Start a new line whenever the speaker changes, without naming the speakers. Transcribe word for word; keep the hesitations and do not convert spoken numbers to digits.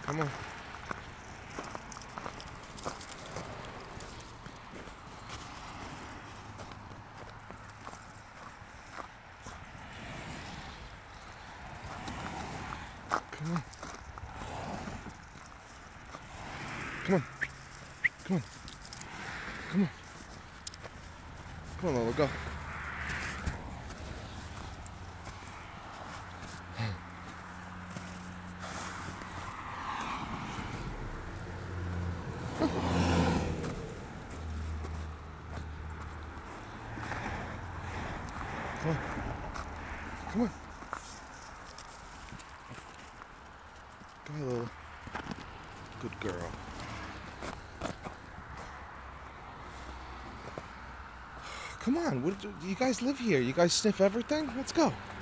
Come on. Come on. Come on. Come on. Come on. Come on, Lola, go. Come on. Come on. Go ahead, Lola. Good girl. Come on. What, do you guys live here? You guys sniff everything? Let's go.